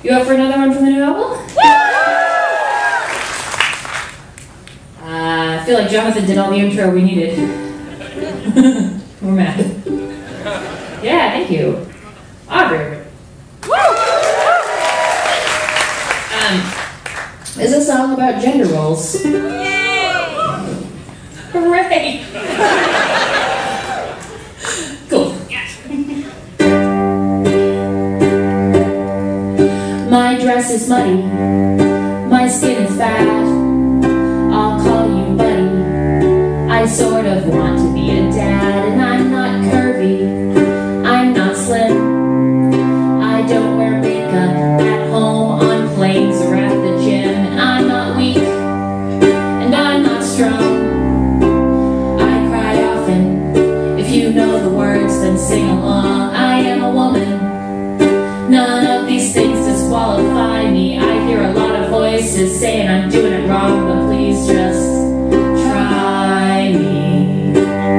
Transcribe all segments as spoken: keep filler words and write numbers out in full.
You up for another one from the new album? Uh, I feel like Jonathan did all the intro we needed. We're mad. Yeah, thank you. Aubrey. Um, it's a song about gender roles. Hooray! Cool. My dress is muddy, my skin is bad, I'll call you buddy. I sort of want to be a dad, and I'm not curvy, I'm not slim. I don't wear makeup at home, on planes, or at the gym. And I'm not weak, and I'm not strong. I cry often, if you know the words then sing along. I am a woman, none of these things disqualify me. I hear a lot of voices saying I'm doing it wrong, but please just try me.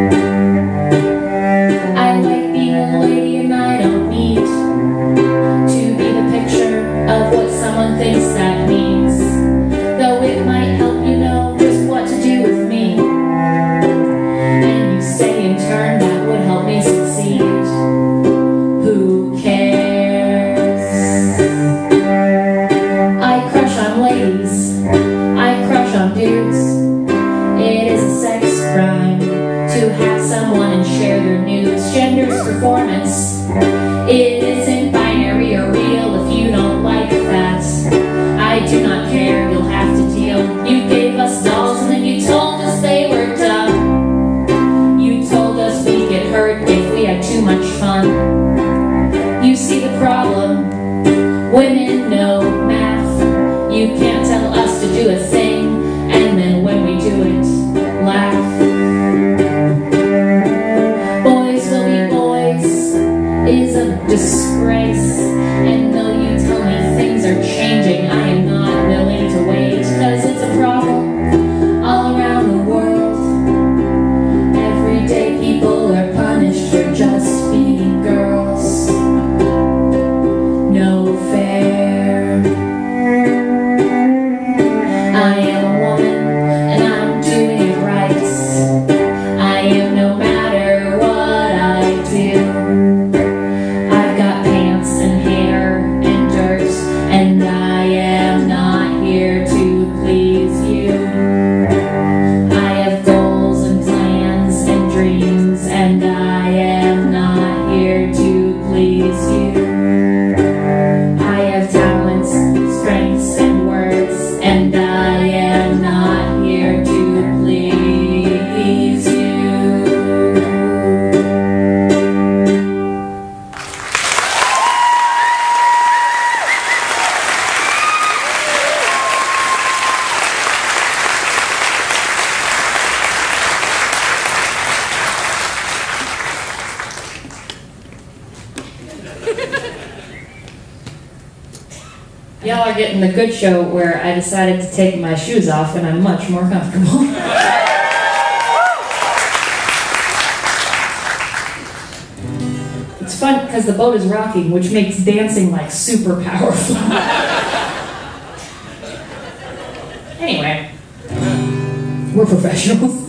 I like being a lady, and I don't need to be the picture of what someone thinks that means, though it might help you know just what to do with me. And you say in turn that would help me succeed. Who cares? I crush on ladies, I crush on dudes. It is a sex crime to have someone and share their nudes. Gender's performance, it isn't binary or real. If you don't like that, I do not care, you'll have to deal. You gave us dolls and then you told us they were dumb. You told us we'd get hurt if we had too much fun. You see the problem, women know math. You can't tell us to do a thing, and then when we do it, laugh. Boys will be boys is a disgrace, and though you tell me things are changing, I am not willing to wait, cause it's a problem all around the world. Every day people are punished for just being girls. No fair. I am a woman, and I'm doing it right. I am no matter what I do. I've got pants and hair and dirt, and I am not here to please you. I have goals and plans and dreams, and I am not here to please you. I have talents, strengths, and words, and I am not here to please you. Y'all are getting the good show where I decided to take my shoes off and I'm much more comfortable. It's fun because the boat is rocking, which makes dancing like super powerful. Anyway, we're professionals.